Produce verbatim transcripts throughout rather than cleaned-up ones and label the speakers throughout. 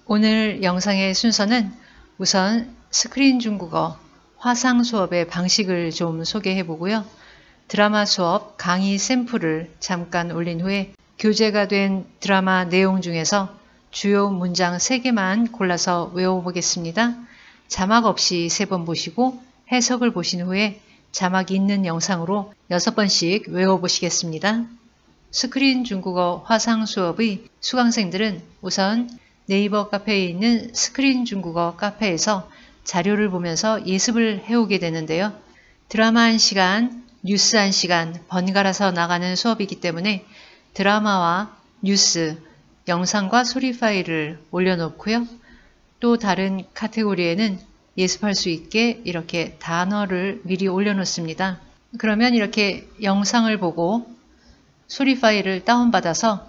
Speaker 1: 오늘 영상의 순서는 우선 스크린 중국어 화상 수업의 방식을 좀 소개해 보고요. 드라마 수업 강의 샘플을 잠깐 올린 후에 교재가 된 드라마 내용 중에서 주요 문장 세 개만 골라서 외워보겠습니다. 자막 없이 세 번 보시고 해석을 보신 후에 자막이 있는 영상으로 여섯 번씩 외워보시겠습니다. 스크린 중국어 화상 수업의 수강생들은 우선 네이버 카페에 있는 스크린 중국어 카페에서 자료를 보면서 예습을 해오게 되는데요. 드라마 한 시간, 뉴스 한 시간 번갈아서 나가는 수업이기 때문에 드라마와 뉴스, 영상과 소리 파일을 올려놓고요. 또 다른 카테고리에는 예습할 수 있게 이렇게 단어를 미리 올려놓습니다. 그러면 이렇게 영상을 보고 소리 파일을 다운받아서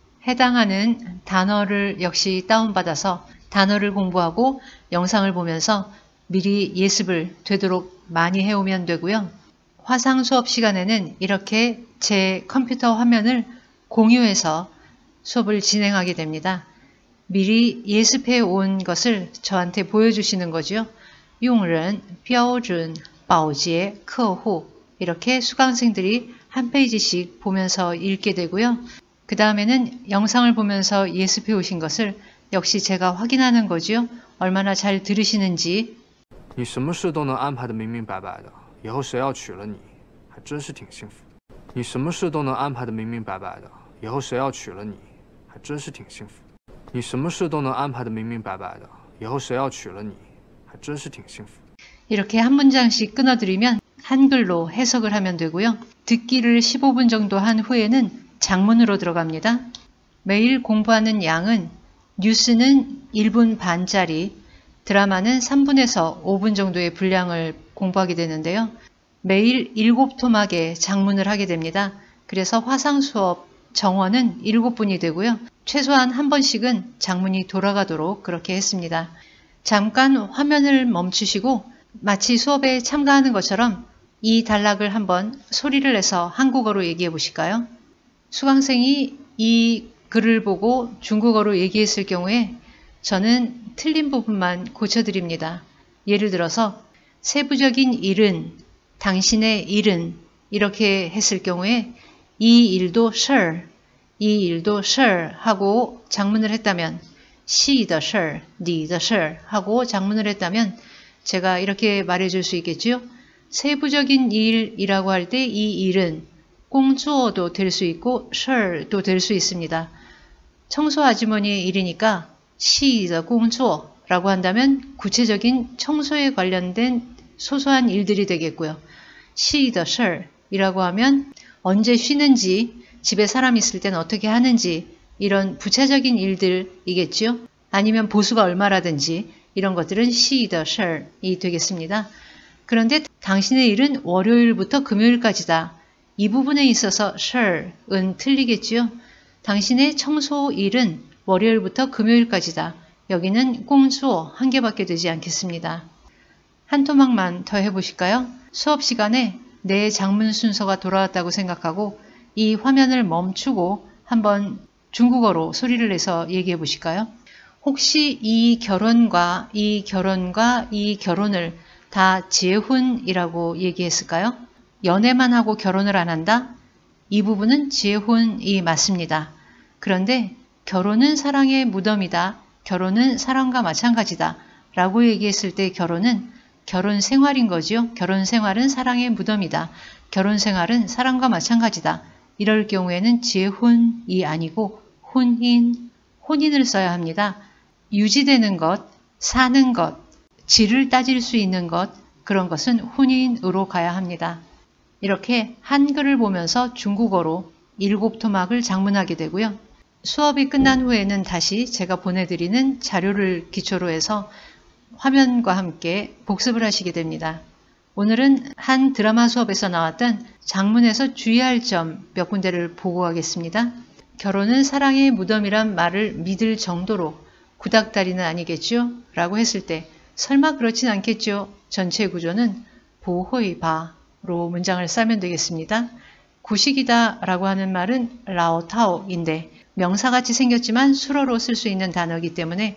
Speaker 1: 해당하는 단어를 역시 다운받아서 단어를 공부하고 영상을 보면서 미리 예습을 되도록 많이 해오면 되고요. 화상 수업 시간에는 이렇게 제 컴퓨터 화면을 공유해서 수업을 진행하게 됩니다. 미리 예습해 온 것을 저한테 보여주시는 거죠. 용은, 标准, 保洁, 客户 이렇게 수강생들이 한 페이지씩 보면서 읽게 되고요. 그 다음에는 영상을 보면서 예습해 오신 것을 역시 제가 확인하는 거죠. 얼마나 잘 들으시는지.
Speaker 2: 你什么事都能安排得明明白白的，以后谁要娶了你，还真是挺幸福的。你什么事都能安排得明明白白的，以后谁要娶了你，还真是挺幸福的。你什么事都能安排得明明白白的，以后谁要娶了你，还真是挺幸福的。
Speaker 1: 이렇게 한 문장씩 끊어드리면 한글로 해석을 하면 되고요. 듣기를 십오 분 정도 한 후에는 장문으로 들어갑니다. 매일 공부하는 양은 뉴스는 일 분 반짜리, 드라마는 삼 분에서 오 분 정도의 분량을 공부하게 되는데요. 매일 일곱 토막의 장문을 하게 됩니다. 그래서 화상 수업 정원은 일곱 분이 되고요. 최소한 한 번씩은 장문이 돌아가도록 그렇게 했습니다. 잠깐 화면을 멈추시고 마치 수업에 참가하는 것처럼 이 단락을 한번 소리를 내서 한국어로 얘기해 보실까요? 수강생이 이 글을 보고 중국어로 얘기했을 경우에 저는 틀린 부분만 고쳐드립니다. 예를 들어서 세부적인 일은, 당신의 일은 이렇게 했을 경우에 이 일도 事儿, 이 일도 事儿 하고 장문을 했다면 系的事儿, 你的事儿 하고 장문을 했다면 제가 이렇게 말해줄 수 있겠죠. 세부적인 일이라고 할 때 이 일은 工作도 될 수 있고 事儿도 될 수 있습니다. 청소 아주머니의 일이니까 系的工作라고 한다면 구체적인 청소에 관련된 소소한 일들이 되겠고요. 系的事儿이라고 하면 언제 쉬는지, 집에 사람 있을 땐 어떻게 하는지 이런 부차적인 일들이겠죠. 아니면 보수가 얼마라든지 이런 것들은 系的事儿이 되겠습니다. 그런데 당신의 일은 월요일부터 금요일까지다. 이 부분에 있어서 事儿은 틀리겠지요. 당신의 청소 일은 월요일부터 금요일까지다. 여기는 工作한 개밖에 되지 않겠습니다. 한 토막만 더 해보실까요? 수업 시간에 내 장문 순서가 돌아왔다고 생각하고 이 화면을 멈추고 한번 중국어로 소리를 내서 얘기해 보실까요? 혹시 이 결혼과 이 결혼과 이 결혼을 다 재혼이라고 얘기했을까요? 연애만 하고 결혼을 안 한다? 이 부분은 재혼이 맞습니다. 그런데 결혼은 사랑의 무덤이다. 결혼은 사랑과 마찬가지다. 라고 얘기했을 때 결혼은 결혼 생활인 거죠. 결혼 생활은 사랑의 무덤이다. 결혼 생활은 사랑과 마찬가지다. 이럴 경우에는 재혼이 아니고 혼인, 혼인을 써야 합니다. 유지되는 것, 사는 것, 질을 따질 수 있는 것, 그런 것은 혼인으로 가야 합니다. 이렇게 한글을 보면서 중국어로 일곱 토막을 장문하게 되고요. 수업이 끝난 후에는 다시 제가 보내드리는 자료를 기초로 해서 화면과 함께 복습을 하시게 됩니다. 오늘은 한 드라마 수업에서 나왔던 장문에서 주의할 점 몇 군데를 보고 가겠습니다. 결혼은 사랑의 무덤이란 말을 믿을 정도로 구닥다리는 아니겠죠? 라고 했을 때 설마 그렇진 않겠죠? 전체 구조는 보호이바로 문장을 싸면 되겠습니다. 구식이다 라고 하는 말은 라오타오인데 명사같이 생겼지만 수로로 쓸 수 있는 단어이기 때문에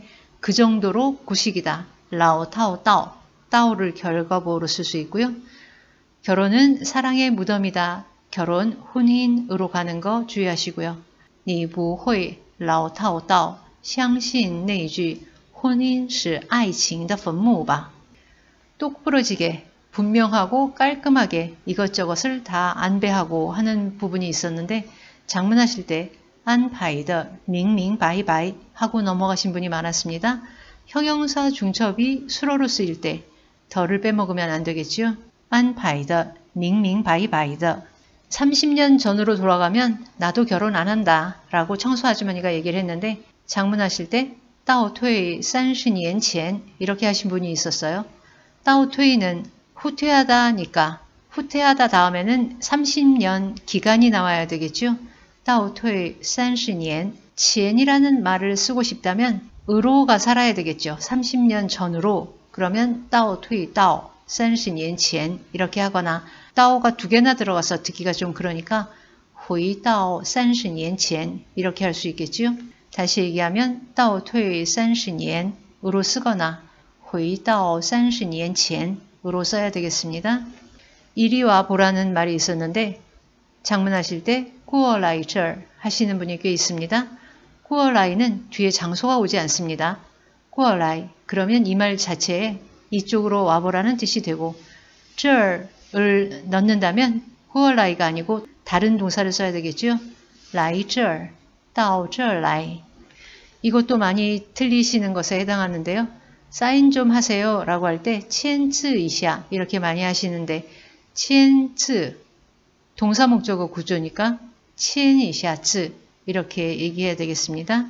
Speaker 1: 그 정도로 구식이다. 라오 타오 따오. 따오를 결과보호로 쓸 수 있고요. 결혼은 사랑의 무덤이다. 결혼, 혼인으로 가는 거 주의하시고요. 你不会老套到相信那句婚姻是爱情的坟墓吧? 똑부러지게, 분명하고 깔끔하게 이것저것을 다 안배하고 하는 부분이 있었는데 장문하실 때 안파이더 밍밍바이바이 하고 넘어가신 분이 많았습니다. 형용사 중첩이 수로로 쓰일 때 더를 빼먹으면 안 되겠죠. 안파이더 밍밍바이바이더. 삼십 년 전으로 돌아가면 나도 결혼 안 한다 라고 청소 아주머니가 얘기를 했는데 장문하실 때 따오퇴 삼십 년前 이렇게 하신 분이 있었어요. 따오퇴는 후퇴하다니까 후퇴하다 다음에는 삼십 년 기간이 나와야 되겠죠. 따오퇴 삼십 년前이라는 말을 쓰고 싶다면 으로가 살아야 되겠죠. 삼십 년 전으로. 그러면 따오퇴 따오 삼십 년前 이렇게 하거나 따오가 두 개나 들어가서 듣기가 좀 그러니까回到三十年前 이렇게 할 수 있겠죠. 다시 얘기하면 倒退三十年으로 쓰거나 回到三十年前으로 써야 되겠습니다. 이리 와 보라는 말이 있었는데 장문하실 때 过来这儿 하시는 분이 꽤 있습니다. 过来는 뒤에 장소가 오지 않습니다. 过来 그러면 이 말 자체에 이쪽으로 와보라는 뜻이 되고 这儿을 넣는다면 过来가 아니고 다른 동사를 써야 되겠죠. 来这儿到这儿来. 이것도 많이 틀리시는 것에 해당하는데요. 사인 좀 하세요 라고 할 때 签字一下 이렇게 많이 하시는데 签字 동사 목적어 구조니까 签一下字 이렇게 얘기해야 되겠습니다.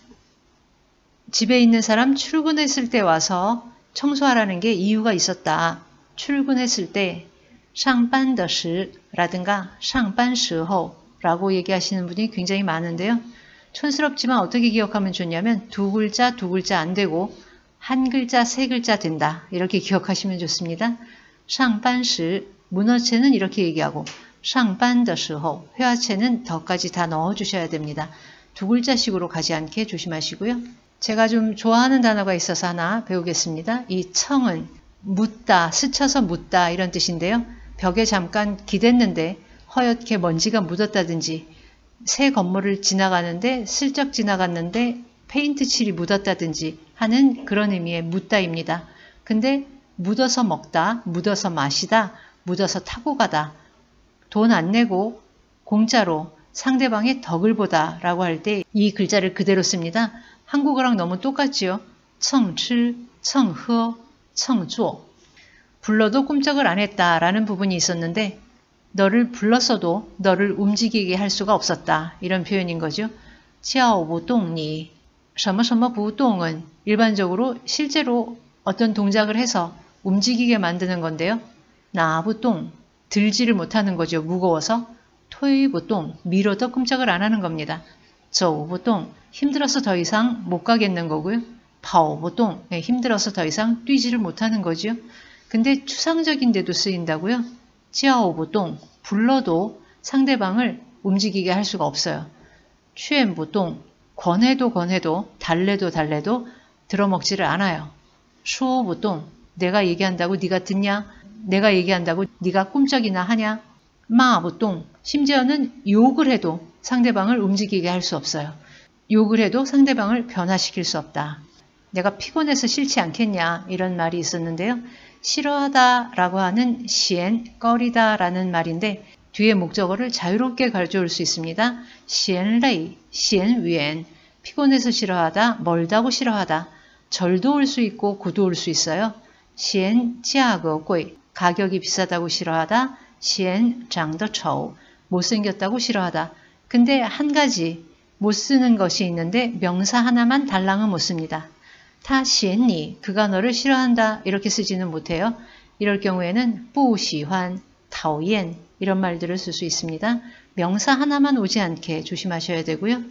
Speaker 1: 집에 있는 사람 출근했을 때 와서 청소하라는 게 이유가 있었다. 출근했을 때 上班的时 라든가 上班时候 라고 얘기하시는 분이 굉장히 많은데요. 촌스럽지만 어떻게 기억하면 좋냐면 두 글자 두 글자 안 되고 한 글자 세 글자 된다. 이렇게 기억하시면 좋습니다. 上班时 문어체는 이렇게 얘기하고 上班的时候 회화체는 더까지 다 넣어주셔야 됩니다. 두 글자씩으로 가지 않게 조심하시고요. 제가 좀 좋아하는 단어가 있어서 하나 배우겠습니다. 이 청은 묻다, 스쳐서 묻다 이런 뜻인데요. 벽에 잠깐 기댔는데 허옇게 먼지가 묻었다든지 새 건물을 지나가는데 슬쩍 지나갔는데 페인트 칠이 묻었다든지 하는 그런 의미의 묻다입니다. 근데 묻어서 먹다, 묻어서 마시다, 묻어서 타고 가다, 돈 안 내고 공짜로 상대방의 덕을 보다 라고 할 때 이 글자를 그대로 씁니다. 한국어랑 너무 똑같지요. 청치, 청허, 청조. 불러도 꼼짝을 안 했다라는 부분이 있었는데 너를 불렀어도 너를 움직이게 할 수가 없었다. 이런 표현인 거죠. 叫不动你 什么什么不动은 일반적으로 실제로 어떤 동작을 해서 움직이게 만드는 건데요. 拿不动 들지를 못하는 거죠. 무거워서. 推不动 밀어도 꼼짝을 안 하는 겁니다. 走不动 힘들어서 더 이상 못 가겠는 거고요. 跑不动 힘들어서 더 이상 뛰지를 못하는 거죠. 근데 추상적인데도 쓰인다고요. 叫不动 불러도 상대방을 움직이게 할 수가 없어요. 劝不动 권해도 권해도 달래도 달래도 들어먹지를 않아요. 说不动 내가 얘기한다고 네가 듣냐? 내가 얘기한다고 네가 꼼짝이나 하냐? 骂不动 심지어는 욕을 해도 상대방을 움직이게 할 수 없어요. 욕을 해도 상대방을 변화시킬 수 없다. 내가 피곤해서 싫지 않겠냐 이런 말이 있었는데요. 싫어하다 라고 하는 시엔, 꺼리다 라는 말인데 뒤에 목적어를 자유롭게 가져올 수 있습니다. 시엔레이, 시엔위엔, 피곤해서 싫어하다, 멀다고 싫어하다, 절도 올 수 있고 고도 올 수 있어요. 시엔价格贵, 가격이 비싸다고 싫어하다, 시엔 장더처우, 못생겼다고 싫어하다. 근데 한 가지 못 쓰는 것이 있는데 명사 하나만 달랑은 못 씁니다. 타 시엔니, 그가 너를 싫어한다 이렇게 쓰지는 못해요. 이럴 경우에는 不喜欢, 讨厌 이런 말들을 쓸 수 있습니다. 명사 하나만 오지 않게 조심하셔야 되고요.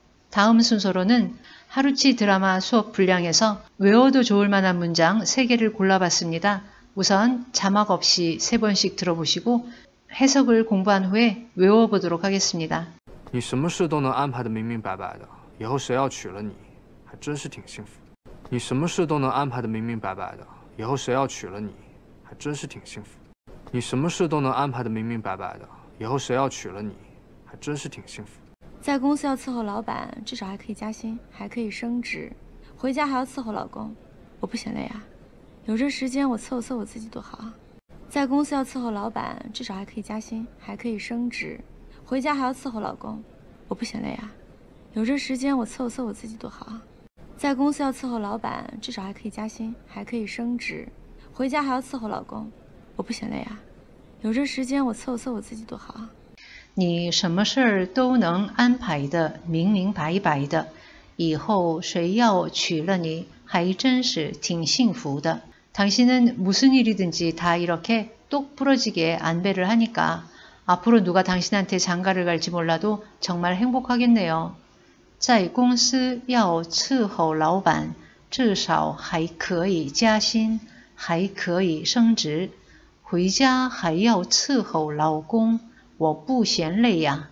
Speaker 1: 다음 순서로는 하루치 드라마 수업 분량에서 외워도 좋을 만한 문장 세 개를 골라봤습니다. 우선 자막 없이 세 번씩 들어보시고 해석을 공부한 후에 외워보도록 하겠습니다.
Speaker 2: 你什么事都能安排得明明白白的，以后谁要娶了你，还真是挺幸福的。 你什么事都能安排得明明白白的，以后谁要娶了你，还真是挺幸福的。你什么事都能安排得明明白白的，以后谁要娶了你，还真是挺幸福的。
Speaker 3: 在公司要伺候老板，至少还可以加薪，还可以升职。回家还要伺候老公，我不嫌累啊。有这时间我伺候伺候我自己多好啊。在公司要伺候老板，至少还可以加薪，还可以升职。回家还要伺候老公，我不嫌累啊。有这时间我伺候伺候我自己多好啊。在公司要伺候老板，至少还可以加薪，还可以升职。回家还要伺候老公，我不嫌累啊。有这时间我伺候伺候我自己多好啊。
Speaker 1: 你什么事儿都能安排的明明白白的，以后谁要娶了你，还真是挺幸福的。 당신은 무슨 일이든지 다 이렇게 똑부러지게 안배를 하니까 앞으로 누가 당신한테 장가를 갈지 몰라도 정말 행복하겠네요. 在公司要伺候老板，至少还可以加薪，还可以升职。回家还要伺候老公，我不嫌累呀。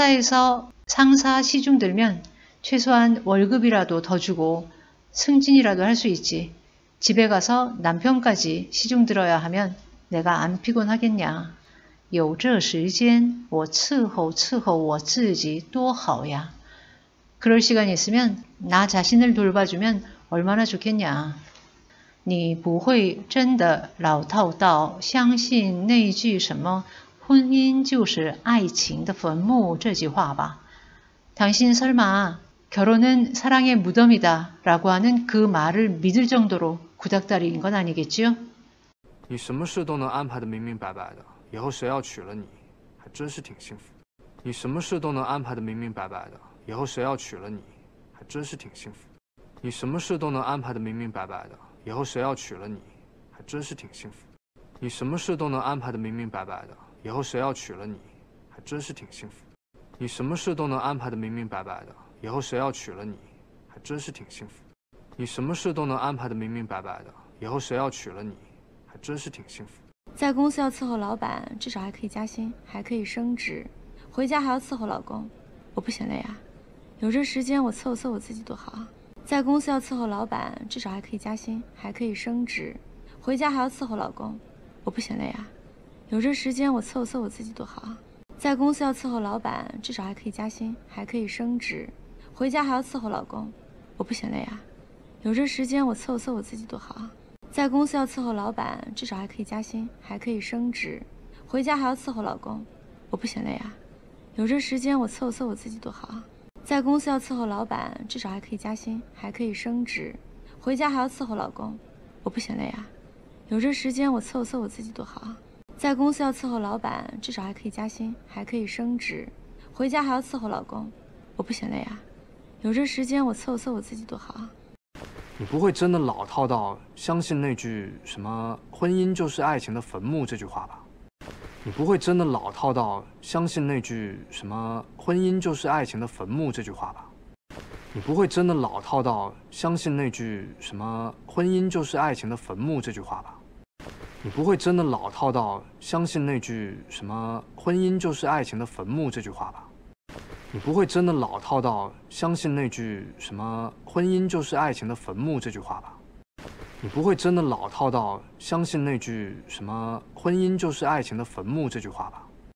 Speaker 1: 회사에서 상사 시중 들면 최소한 월급이라도 더 주고 승진이라도 할 수 있지. 집에 가서 남편까지 시중 들어야 하면 내가 안 피곤하겠냐. 有这时间我伺候伺候我自己多好呀. 그럴 시간 있으면 나 자신을 돌봐주면 얼마나 좋겠냐. 你不会真的老套到相信那句什么婚姻就是爱情的坟墓这句话吧? 당신 설마 결혼은 사랑의 무덤이다 라고 하는 그 말을 믿을 정도로 구닥다리인 건 아니겠지요?
Speaker 2: 你什么事都能安排得明明白白的，以后谁要娶了你，还真是挺幸福的。你什么事都能安排得明明白白的，以后谁要娶了你，还真是挺幸福的。你什么事都能安排得明明白白的，以后谁要娶了你，还真是挺幸福的。你什么事都能安排得明明白白的，以后谁要娶了你，还真是挺幸福的。你什么事都能安排得明明白白的，以后谁要娶了你，还真是挺幸福的。你什么事都能安排得明明白白的，以后谁要娶了你，还真是挺幸福的。
Speaker 3: 在公司要伺候老板，至少还可以加薪，还可以升职。回家还要伺候老公，我不嫌累啊。有这时间我伺候伺候我自己多好啊。在公司要伺候老板，至少还可以加薪，还可以升职。回家还要伺候老公，我不嫌累啊。有这时间我伺候伺候我自己多好啊。在公司要伺候老板，至少还可以加薪，还可以升职。回家还要伺候老公，我不嫌累啊。有这时间我伺候伺候我自己多好啊。在公司要伺候老板，至少还可以加薪，还可以升职。回家还要伺候老公，我不嫌累啊。有这时间我伺候伺候我自己多好啊。在公司要伺候老板，至少还可以加薪，还可以升职。回家还要伺候老公，我不嫌累啊。有这时间我伺候伺候我自己多好啊。在公司要伺候老板，至少还可以加薪，还可以升职。回家还要伺候老公，我不嫌累啊。有这时间我伺候伺候我自己多好啊。
Speaker 2: 你不会真的老套到相信那句什么“婚姻就是爱情的坟墓”这句话吧？你不会真的老套到相信那句什么“婚姻就是爱情的坟墓”这句话吧？你不会真的老套到相信那句什么“婚姻就是爱情的坟墓”这句话吧？你不会真的老套到相信那句什么“婚姻就是爱情的坟墓”这句话吧？你不会真的老套到相信那句什么“婚姻就是爱情的坟墓”这句话吧？你不会真的老套到相信那句什么“婚姻就是爱情的坟墓”这句话吧？